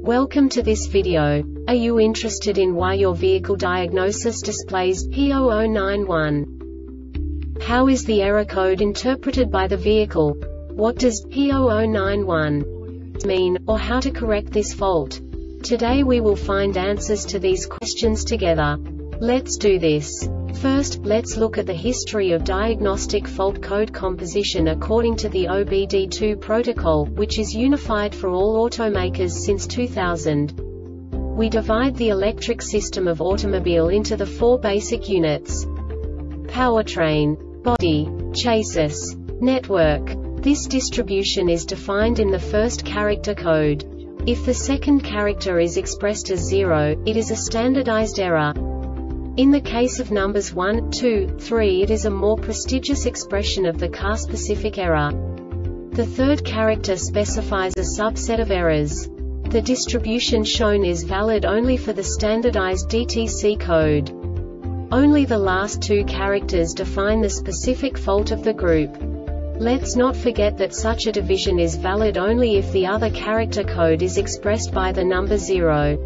Welcome to this video. Are you interested in why your vehicle diagnosis displays P0091? How is the error code interpreted by the vehicle? What does P0091 mean, or how to correct this fault? Today we will find answers to these questions together. Let's do this. First, let's look at the history of diagnostic fault code composition according to the OBD2 protocol, which is unified for all automakers since 2000. We divide the electric system of automobile into the four basic units: powertrain, body, chassis, network. This distribution is defined in the first character code. If the second character is expressed as 0, it is a standardized error. In the case of numbers 1, 2, 3, it is a more prestigious expression of the car-specific error. The third character specifies a subset of errors. The distribution shown is valid only for the standardized DTC code. Only the last two characters define the specific fault of the group. Let's not forget that such a division is valid only if the other character code is expressed by the number 0.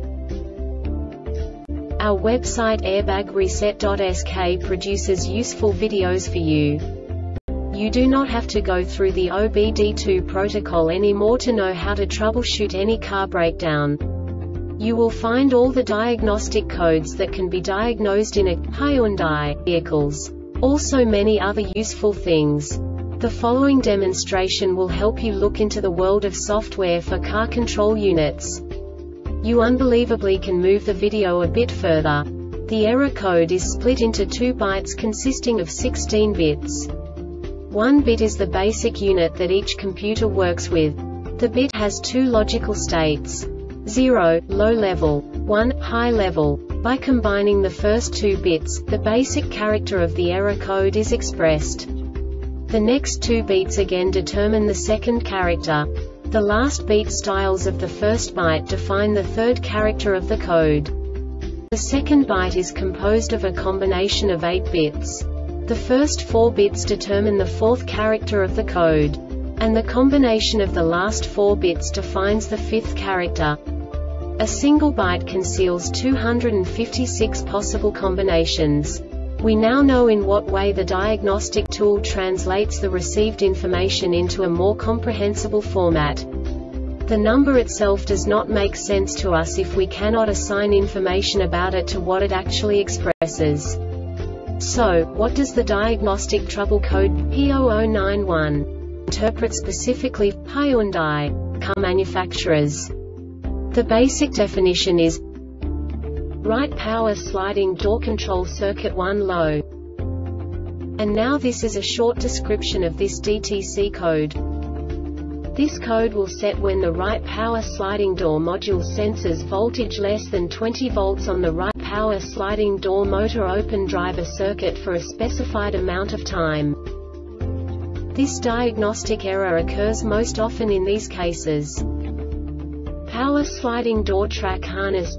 Our website airbagreset.sk produces useful videos for you. You do not have to go through the OBD2 protocol anymore to know how to troubleshoot any car breakdown. You will find all the diagnostic codes that can be diagnosed in a Hyundai vehicles. Also many other useful things. The following demonstration will help you look into the world of software for car control units. You unbelievably can move the video a bit further. The error code is split into 2 bytes consisting of 16 bits. 1 bit is the basic unit that each computer works with. The bit has 2 logical states: 0, low level, 1, high level. By combining the first 2 bits, the basic character of the error code is expressed. The next 2 beats again determine the second character. The last beat styles of the first byte define the third character of the code. The second byte is composed of a combination of 8 bits. The first 4 bits determine the fourth character of the code. And the combination of the last 4 bits defines the fifth character. A single byte conceals 256 possible combinations. We now know in what way the diagnostic tool translates the received information into a more comprehensible format. The number itself does not make sense to us if we cannot assign information about it to what it actually expresses. So, what does the diagnostic trouble code P0091 interpret specifically for Hyundai car manufacturers? The basic definition is right power sliding door control circuit 1 low. And now this is a short description of this DTC code. This code will set when the right power sliding door module senses voltage less than 20 volts on the right power sliding door motor open driver circuit for a specified amount of time. This diagnostic error occurs most often in these cases: power sliding door track harness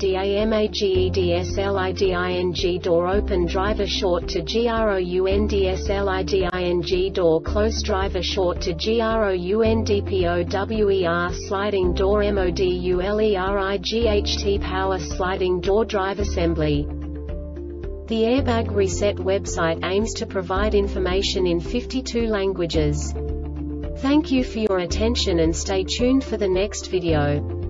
DAMAGEDSLIDING door open driver short to GROUNDSLIDING door close driver short to GROUNDPOWER sliding door MODULERIGHT power sliding door drive assembly. The Airbag Reset website aims to provide information in 52 languages. Thank you for your attention and stay tuned for the next video.